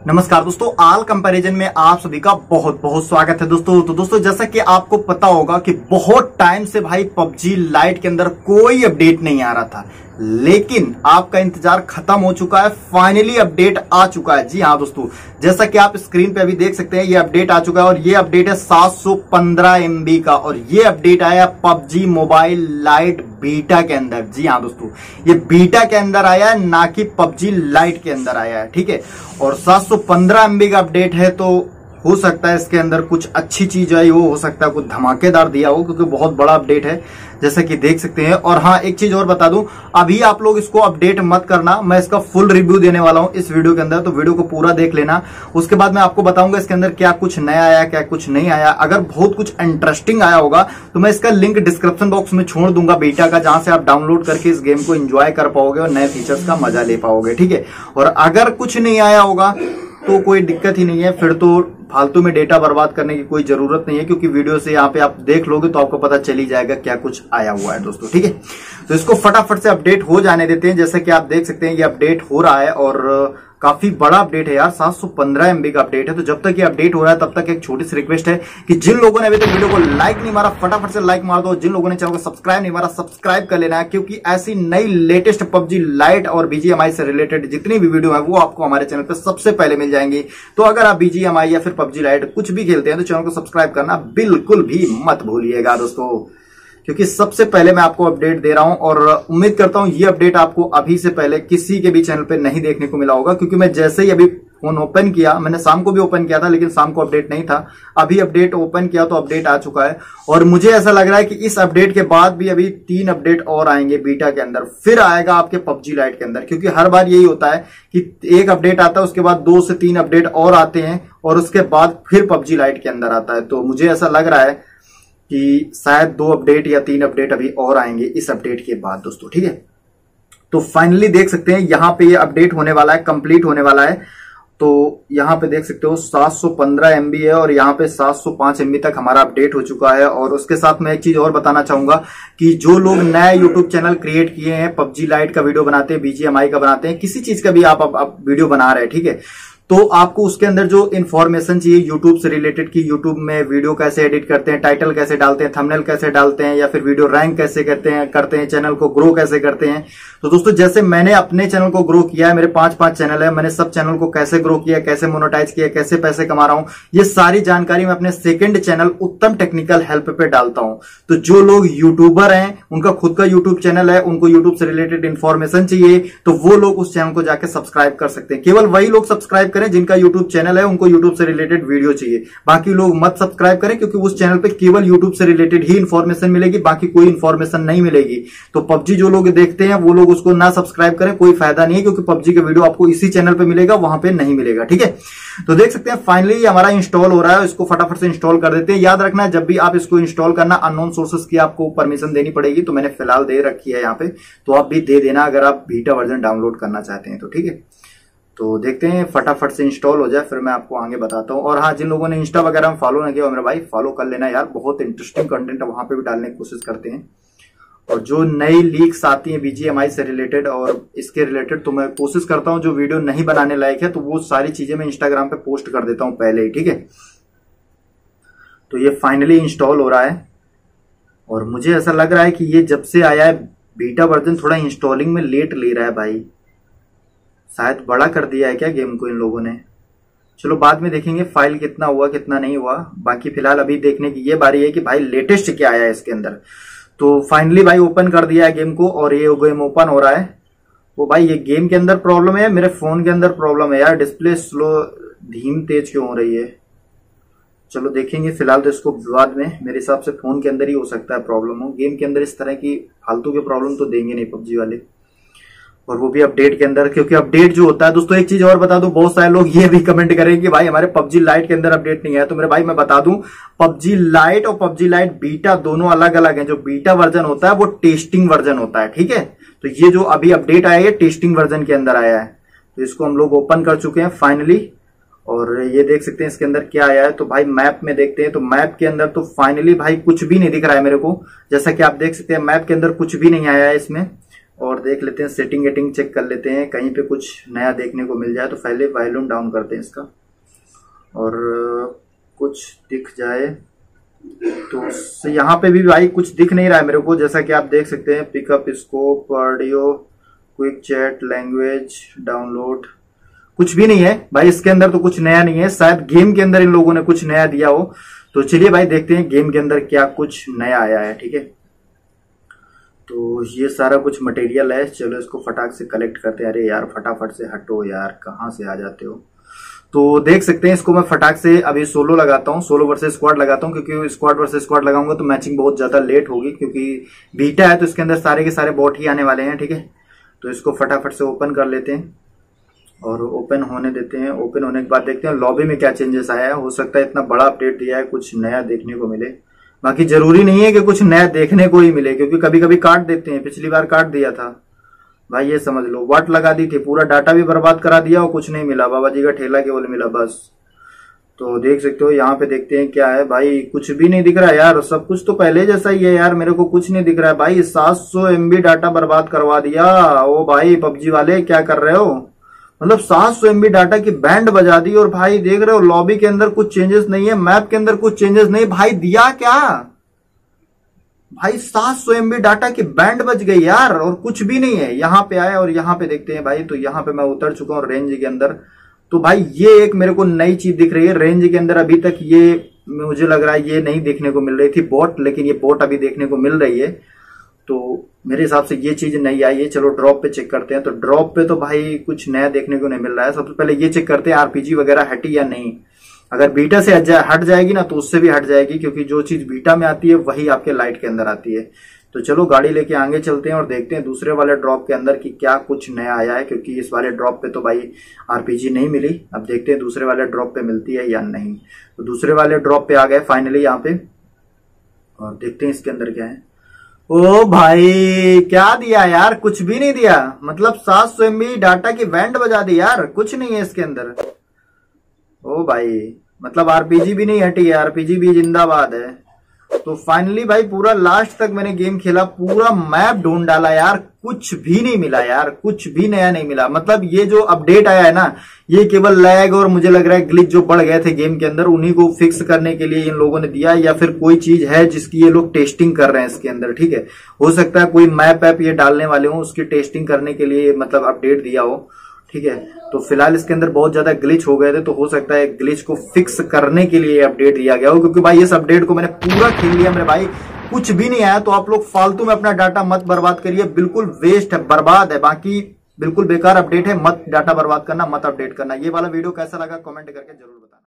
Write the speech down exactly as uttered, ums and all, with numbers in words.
नमस्कार दोस्तों, आल कंपैरिजन में आप सभी का बहुत बहुत स्वागत है दोस्तों। तो दोस्तों जैसा कि आपको पता होगा कि बहुत टाइम से भाई पबजी लाइट के अंदर कोई अपडेट नहीं आ रहा था, लेकिन आपका इंतजार खत्म हो चुका है। फाइनली अपडेट आ चुका है। जी हाँ दोस्तों, जैसा कि आप स्क्रीन पे अभी देख सकते हैं, ये अपडेट आ चुका है और ये अपडेट है सात सौ पंद्रह एम बी का और ये अपडेट आया पबजी मोबाइल लाइट बीटा के अंदर। जी हाँ दोस्तों, ये बीटा के अंदर आया है, ना कि पबजी लाइट के अंदर आया है। ठीक है, और सात सौ पंद्रह एम बी का अपडेट है, तो हो सकता है इसके अंदर कुछ अच्छी चीज आई हो हो सकता है कुछ धमाकेदार दिया हो, क्योंकि बहुत बड़ा अपडेट है जैसा कि देख सकते हैं। और हाँ, एक चीज और बता दूं, अभी आप लोग इसको अपडेट मत करना, मैं इसका फुल रिव्यू देने वाला हूं इस वीडियो के अंदर, तो वीडियो को पूरा देख लेना। उसके बाद मैं आपको बताऊंगा इसके अंदर क्या कुछ नया आया, क्या कुछ नहीं आया। अगर बहुत कुछ इंटरेस्टिंग आया होगा तो मैं इसका लिंक डिस्क्रिप्शन बॉक्स में छोड़ दूंगा बीटा का, जहां से आप डाउनलोड करके इस गेम को एंजॉय कर पाओगे और नए फीचर्स का मजा ले पाओगे। ठीक है, और अगर कुछ नहीं आया होगा तो कोई दिक्कत ही नहीं है, फिर तो फालतू में डेटा बर्बाद करने की कोई जरूरत नहीं है, क्योंकि वीडियो से यहाँ पे आप देख लोगे तो आपको पता चल ही जाएगा क्या कुछ आया हुआ है दोस्तों। ठीक है, तो इसको फटाफट से अपडेट हो जाने देते हैं। जैसे कि आप देख सकते हैं ये अपडेट हो रहा है और काफी बड़ा अपडेट है यार, सात सौ पंद्रह एम बी का अपडेट है। तो जब तक ये अपडेट हो रहा है तब तक एक छोटी सी रिक्वेस्ट है कि जिन लोगों ने अभी तक वीडियो को लाइक नहीं मारा फटाफट से लाइक मार दो, जिन लोगों ने चैनल को सब्सक्राइब नहीं मारा सब्सक्राइब कर लेना है, क्योंकि ऐसी नई लेटेस्ट पबजी लाइट और बीजीएमआई से रिलेटेड जितनी भी वीडियो है वो आपको हमारे चैनल पर सबसे पहले मिल जाएंगी। तो अगर आप बीजीएमआई या फिर पबजी लाइट कुछ भी खेलते हैं तो चैनल को सब्सक्राइब करना बिल्कुल भी मत भूलिएगा दोस्तों, क्योंकि सबसे पहले मैं आपको अपडेट दे रहा हूं और उम्मीद करता हूं ये अपडेट आपको अभी से पहले किसी के भी चैनल पे नहीं देखने को मिला होगा, क्योंकि मैं जैसे ही अभी फोन ओपन किया, मैंने शाम को भी ओपन किया था लेकिन शाम को अपडेट नहीं था, अभी अपडेट ओपन किया तो अपडेट आ चुका है। और मुझे ऐसा लग रहा है कि इस अपडेट के बाद भी अभी तीन अपडेट और आएंगे बीटा के अंदर, फिर आएगा आपके पबजी लाइट के अंदर, क्योंकि हर बार यही होता है कि एक अपडेट आता है उसके बाद दो से तीन अपडेट और आते हैं और उसके बाद फिर पबजी लाइट के अंदर आता है। तो मुझे ऐसा लग रहा है कि शायद दो अपडेट या तीन अपडेट अभी और आएंगे इस अपडेट के बाद दोस्तों। ठीक है, तो फाइनली देख सकते हैं यहां पे ये अपडेट होने वाला है, कंप्लीट होने वाला है। तो यहां पे देख सकते हो सात सौ पंद्रह एम बी है और यहां पे सात सौ पांच एम बी तक हमारा अपडेट हो चुका है। और उसके साथ मैं एक चीज और बताना चाहूंगा कि जो लोग नया यूट्यूब चैनल क्रिएट किए हैं, पबजी लाइट का वीडियो बनाते हैं, बीजीएमआई का बनाते हैं, किसी चीज का भी आप अब, अब वीडियो बना रहे हैं, ठीक है, तो आपको उसके अंदर जो इन्फॉर्मेशन चाहिए यूट्यूब से रिलेटेड की यूट्यूब में वीडियो कैसे एडिट करते हैं, टाइटल कैसे डालते हैं, थंबनेल कैसे डालते हैं, या फिर वीडियो रैंक कैसे करते हैं करते हैं चैनल को ग्रो कैसे करते हैं। तो दोस्तों जैसे मैंने अपने चैनल को ग्रो किया है, मेरे पांच पांच चैनल है, मैंने सब चैनल को कैसे ग्रो किया, कैसे मोनेटाइज किया, कैसे पैसे कमा रहा हूं, ये सारी जानकारी मैं अपने second channel Uttam technical help पे डालता हूं। तो जो लोग यूट्यूबर हैं, उनका खुद का यूट्यूब चैनल है, उनको यूट्यूब से रिलेटेड इन्फॉर्मेशन चाहिए, तो वो लोग उस चैनल को जाकर सब्सक्राइब कर सकते हैं। केवल वही लोग सब्सक्राइब करें जिनका यूट्यूब चैनल है, उनको यूट्यूब से रिलेटेड वीडियो चाहिए, बाकी लोग मत सब्सक्राइब करें, क्योंकि उस चैनल पे केवल यूट्यूब से रिलेटेड ही इंफॉर्मेशन मिलेगी, बाकी कोई इंफॉर्मेशन नहीं मिलेगी। तो पबजी जो लोग देखते हैं वो लोग उसको ना सब्सक्राइब करें, कोई फायदा नहीं है, क्योंकि पबजी का वीडियो आपको इसी चैनल पे मिलेगा, वहां पे नहीं मिलेगा। ठीक है, तो देख सकते हैं फाइनली हमारा इंस्टॉल हो रहा है, इसको फटाफट से इंस्टॉल कर देते हैं। याद रखना जब भी आप इसको इंस्टॉल करना अननोन सोर्सेस की आपको परमिशन देनी पड़ेगी, तो मैंने फिलहाल दे रखी है यहाँ पे, तो आप भी दे देना अगर आप बीटा वर्जन डाउनलोड करना चाहते हैं तो। ठीक है, तो देखते हैं फटाफट से इंस्टॉल हो जाए, फिर मैं आपको आगे बताता हूँ। और हाँ, जिन लोगों ने इंस्टा वगैरह में फॉलो नहीं किया मेरे भाई फॉलो कर लेना यार, बहुत इंटरेस्टिंग कंटेंट वहां पे भी डालने की कोशिश करते हैं। और जो नई लीक्स आती हैं बीजीएमआई से रिलेटेड और इसके रिलेटेड, तो मैं कोशिश करता हूँ जो वीडियो नहीं बनाने लायक है तो वो सारी चीजें मैं इंस्टाग्राम पे पोस्ट कर देता हूँ पहले ही। ठीक है, तो ये फाइनली इंस्टॉल हो रहा है और मुझे ऐसा लग रहा है कि ये जब से आया है बीटा वर्जन थोड़ा इंस्टॉलिंग में लेट ले रहा है भाई, शायद बड़ा कर दिया है क्या गेम को इन लोगों ने। चलो बाद में देखेंगे फाइल कितना हुआ कितना नहीं हुआ, बाकी फिलहाल अभी देखने की ये बारी है कि भाई लेटेस्ट क्या आया है इसके अंदर। तो फाइनली भाई ओपन कर दिया है गेम को और ये गेम ओपन हो रहा है। वो भाई ये गेम के अंदर प्रॉब्लम है, मेरे फोन के अंदर प्रॉब्लम है यार, डिस्प्ले स्लो धीम तेज क्यों हो रही है। चलो देखेंगे, फिलहाल तो इसको बाद में, मेरे हिसाब से फोन के अंदर ही हो सकता है प्रॉब्लम हो, गेम के अंदर इस तरह की फालतू के प्रॉब्लम तो देंगे नहीं पबजी वाले, और वो भी अपडेट के अंदर। क्योंकि अपडेट जो होता है दोस्तों, एक चीज और बता दूं, बहुत सारे लोग ये भी कमेंट करेंगे कि भाई हमारे पबजी लाइट के अंदर अपडेट नहीं है, तो मेरे भाई मैं बता दूं पबजी लाइट और पबजी लाइट बीटा दोनों अलग अलग हैं। जो बीटा वर्जन होता है वो टेस्टिंग वर्जन होता है, ठीक है, तो ये जो अभी अपडेट आया है टेस्टिंग वर्जन के अंदर आया है। तो इसको हम लोग ओपन कर चुके हैं फाइनली और ये देख सकते हैं इसके अंदर क्या आया है। तो भाई मैप में देखते हैं, तो मैप के अंदर तो फाइनली भाई कुछ भी नहीं दिख रहा है मेरे को, जैसा कि आप देख सकते हैं मैप के अंदर कुछ भी नहीं आया है इसमें। और देख लेते हैं, सेटिंग वेटिंग चेक कर लेते हैं, कहीं पे कुछ नया देखने को मिल जाए। तो पहले वॉल्यूम डाउन करते हैं इसका, और कुछ दिख जाए तो यहाँ पे भी भाई कुछ दिख नहीं रहा है मेरे को। जैसा कि आप देख सकते हैं, pickup scope, audio, quick chat, language, download, कुछ भी नहीं है भाई इसके अंदर। तो कुछ नया नहीं है, शायद गेम के अंदर इन लोगों ने कुछ नया दिया हो। तो चलिए भाई देखते हैं गेम के अंदर क्या कुछ नया आया है। ठीक है, तो ये सारा कुछ मटेरियल है, चलो इसको फटाक से कलेक्ट करते हैं। अरे यार फटाफट से हटो यार, कहाँ से आ जाते हो। तो देख सकते हैं, इसको मैं फटाक से अभी सोलो लगाता हूँ, सोलो वर्सेस स्क्वाड लगाता हूँ, क्योंकि स्क्वाड वर्सेस स्क्वाड लगाऊंगा तो मैचिंग बहुत ज्यादा लेट होगी, क्योंकि बीटा है तो इसके अंदर सारे के सारे बॉट ही आने वाले हैं। ठीक है, तो इसको फटाफट से ओपन कर लेते हैं और ओपन होने देते हैं। ओपन होने के बाद देखते हैं लॉबी में क्या चेंजेस आया है। हो सकता है इतना बड़ा अपडेट दिया है, कुछ नया देखने को मिले। बाकी जरूरी नहीं है कि कुछ नया देखने को ही मिले, क्योंकि कभी कभी काट देते हैं। पिछली बार काट दिया था भाई, ये समझ लो वाट लगा दी थी, पूरा डाटा भी बर्बाद करा दिया और कुछ नहीं मिला, बाबा जी का ठेला केवल मिला बस। तो देख सकते हो यहाँ पे, देखते हैं क्या है भाई। कुछ भी नहीं दिख रहा यार, सब कुछ तो पहले जैसा ही है यार, मेरे को कुछ नहीं दिख रहा है भाई। सात सौ एमबी डाटा बर्बाद करवा दिया। ओ भाई पबजी वाले क्या कर रहे हो, मतलब सात सौ एमबी डाटा की बैंड बजा दी। और भाई देख रहे हो लॉबी के अंदर कुछ चेंजेस नहीं है, मैप के अंदर कुछ चेंजेस नहीं। भाई दिया क्या भाई, सात सौ एमबी डाटा की बैंड बज गई यार, और कुछ भी नहीं है। यहाँ पे आए और यहाँ पे देखते हैं भाई, तो यहाँ पे मैं उतर चुका हूँ रेंज के अंदर। तो भाई ये एक मेरे को नई चीज दिख रही है रेंज के अंदर। अभी तक ये मुझे लग रहा है ये नहीं देखने को मिल रही थी बोट, लेकिन ये बोट अभी देखने को मिल रही है। तो मेरे हिसाब से ये चीज नहीं आई है। चलो ड्रॉप पे चेक करते हैं। तो ड्रॉप पे तो भाई कुछ नया देखने को नहीं मिल रहा है। सबसे पहले ये चेक करते हैं आरपीजी वगैरह हटी या नहीं। अगर बीटा से हट जाएगी ना तो उससे भी हट जाएगी, क्योंकि जो चीज बीटा में आती है वही आपके लाइट के अंदर आती है। तो चलो गाड़ी लेके आगे चलते हैं और देखते हैं दूसरे वाले ड्रॉप के अंदर कि क्या कुछ नया आया है, क्योंकि इस वाले ड्रॉप पे तो भाई आरपीजी नहीं मिली। अब देखते हैं दूसरे वाले ड्रॉप पे मिलती है या नहीं। तो दूसरे वाले ड्रॉप पे आ गए फाइनली यहाँ पे, और देखते हैं इसके अंदर क्या है। ओ भाई क्या दिया यार, कुछ भी नहीं दिया। मतलब सात सौ एमबी डाटा की बैंड बजा दी यार, कुछ नहीं है इसके अंदर। ओ भाई मतलब आरपीजी भी नहीं हटी है, आरपीजी भी जिंदाबाद है। तो फाइनली भाई पूरा लास्ट तक मैंने गेम खेला, पूरा मैप ढूंढ डाला यार, कुछ भी नहीं मिला यार, कुछ भी नया नहीं मिला। मतलब ये जो अपडेट आया है ना, ये केवल लैग और मुझे लग रहा है ग्लिच जो बढ़ गए थे गेम के अंदर, उन्हीं को फिक्स करने के लिए इन लोगों ने दिया, या फिर कोई चीज है जिसकी ये लोग टेस्टिंग कर रहे हैं इसके अंदर। ठीक है, हो सकता है कोई मैप ऐप ये डालने वाले हो, उसकी टेस्टिंग करने के लिए मतलब अपडेट दिया हो। ठीक है, तो फिलहाल इसके अंदर बहुत ज्यादा ग्लिच हो गए थे, तो हो सकता है ग्लिच को फिक्स करने के लिए अपडेट दिया गया हो। क्योंकि भाई इस अपडेट को मैंने पूरा खेल लिया मेरे भाई, कुछ भी नहीं आया। तो आप लोग फालतू में अपना डाटा मत बर्बाद करिए, बिल्कुल वेस्ट है, बर्बाद है। बाकी बिल्कुल बेकार अपडेट है, मत डाटा बर्बाद करना, मत अपडेट करना। ये वाला वीडियो कैसा लगा कमेंट करके जरूर बताना।